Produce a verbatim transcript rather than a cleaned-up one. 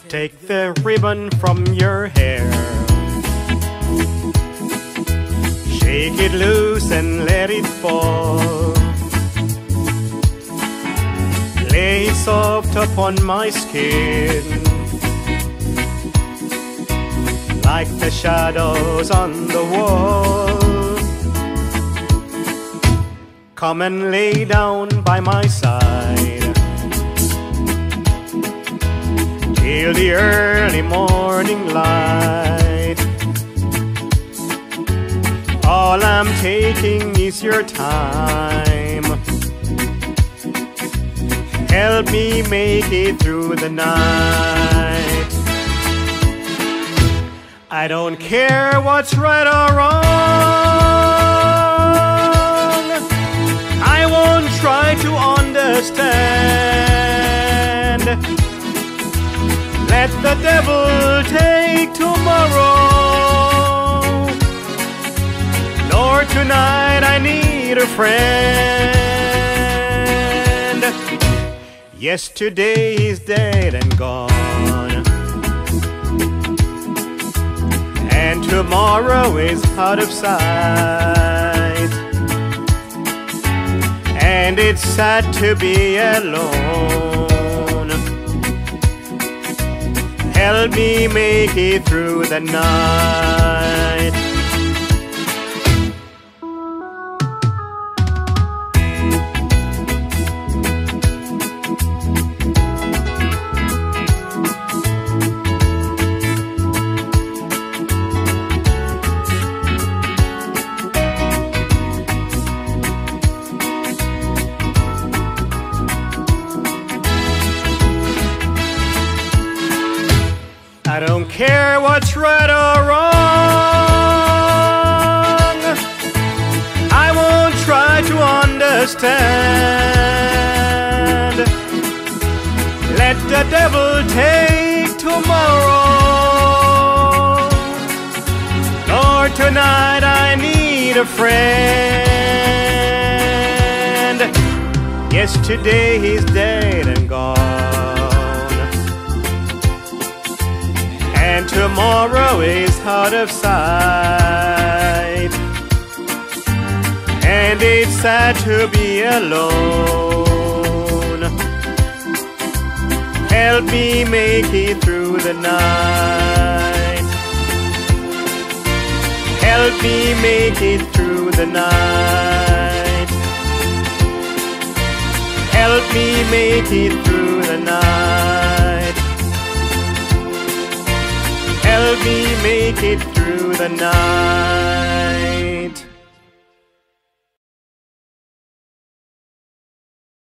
Take the ribbon from your hair, shake it loose and let it fall. Lay it soft upon my skin, like the shadows on the wall. Come and lay down by my side till the early morning light. All I'm taking is your time. Help me make it through the night. I don't care what's right or wrong. I won't try to understand. Let the devil take tomorrow. Lord, tonight I need a friend. Yesterday is dead and gone, and tomorrow is out of sight. And it's sad to be alone. Help me make it through the night. I don't care what's right or wrong. I won't try to understand. Let the devil take tomorrow. Lord, tonight I need a friend. Yesterday is dead and gone, and tomorrow is out of sight. And it's sad to be alone. Help me make it through the night. Help me make it through the night. Help me make it through the night. Help me make it through the night.